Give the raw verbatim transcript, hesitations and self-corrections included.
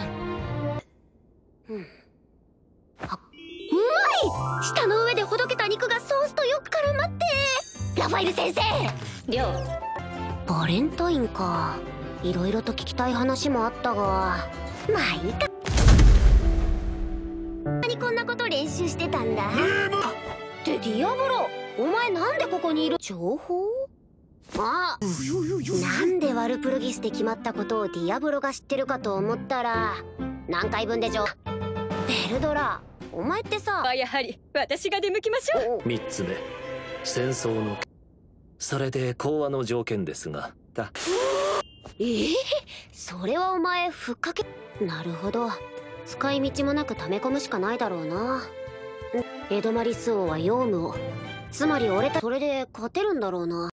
うん、あ、うまい。舌の上でほどけた肉がソースとよく絡まって。ラファエル先生、 りょう。 バレンタインか。いろいろと聞きたい話もあったが、まあいいか。何こんなこと練習してたんだ。ってディアブロ、お前なんでここにいる？情報？あ、なんでワルプルギスで決まったことをディアブロが知ってるかと思ったら、何回分でしょ。ベルドラ、お前ってさ。 やはり私が出向きましょう。 みっつめ、戦争の、それで講和の条件ですが、だえー、それはお前ふっかけ。なるほど、使い道もなく溜め込むしかないだろうな。エドマリス王はヨウムを、つまり俺たちそれで勝てるんだろうな。